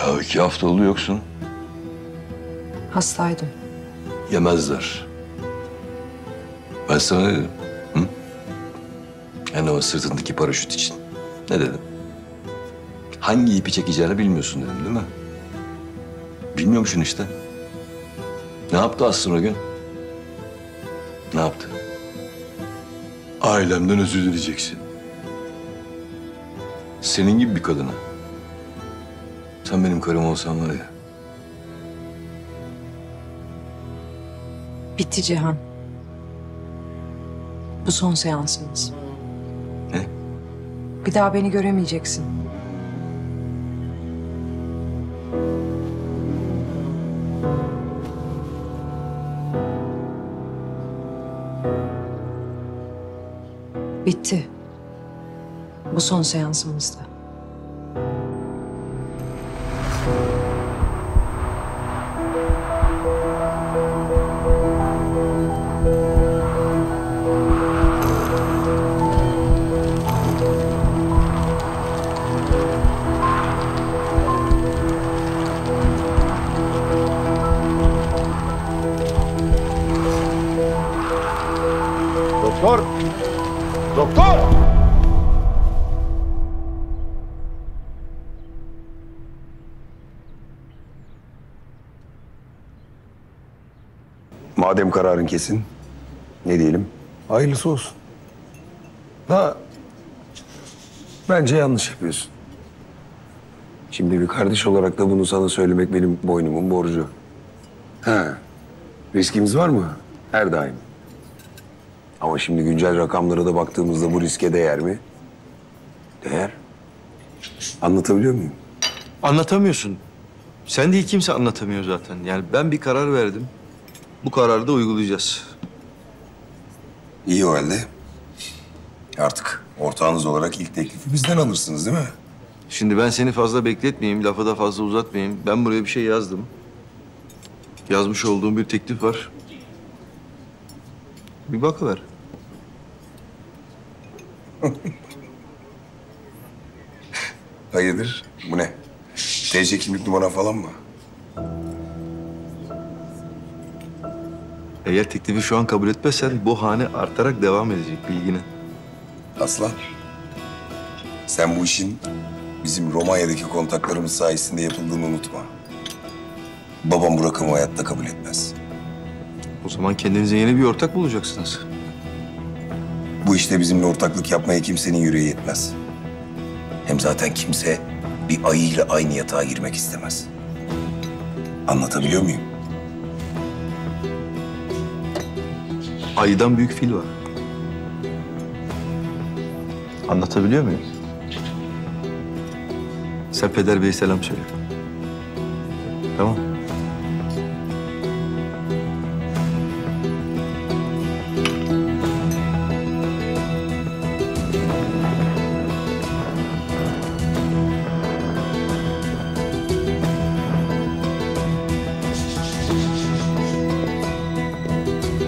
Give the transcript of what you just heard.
Ya 2 hafta oldu yoksun. Hastaydım. Yemezler. Ben sana ne dedim? Hı? Yani o sırtındaki paraşüt için. Ne dedim? Hangi ipi çekeceğini bilmiyorsun dedim değil mi? Bilmiyormuşsun işte. Ne yaptı Aslı o gün? Ne yaptı? Ailemden özür dileyeceksin. Senin gibi bir kadına. Sen benim karım olsan var ya. Bitti Cihan. Bu son seansımız. Ne? Bir daha beni göremeyeceksin. Bitti. Bu son seansımızda. Doktor! Doktor! Madem kararın kesin, ne diyelim? Hayırlısı olsun. Ha, bence yanlış yapıyorsun. Şimdi bir kardeş olarak da bunu sana söylemek benim boynumun borcu. Ha, riskimiz var mı? Her daim. Ama şimdi güncel rakamlara da baktığımızda bu riske değer mi? Değer. Anlatabiliyor muyum? Anlatamıyorsun. Sen değil, kimse anlatamıyor zaten. Yani ben bir karar verdim. Bu kararı da uygulayacağız. İyi o halde. Artık ortağınız olarak ilk teklifi bizden alırsınız değil mi? Şimdi ben seni fazla bekletmeyeyim, lafı da fazla uzatmayayım. Ben buraya bir şey yazdım. Yazmış olduğum bir teklif var. Bir bakıver. Hayırdır? Bu ne? TC kimlik numara falan mı? Eğer teklifi şu an kabul etmezsen bu hane artarak devam edecek, bilginin. Aslan, sen bu işin bizim Romanya'daki kontaklarımız sayesinde yapıldığını unutma. Babam bu rakamı hayatta kabul etmez. O zaman kendinize yeni bir ortak bulacaksınız. Bu işte bizimle ortaklık yapmaya kimsenin yüreği yetmez. Hem zaten kimse bir ayıyla aynı yatağa girmek istemez. Anlatabiliyor muyum? Ayıdan büyük fil var. Anlatabiliyor muyum? Sen Peder Bey'e selam söyle. Tamam.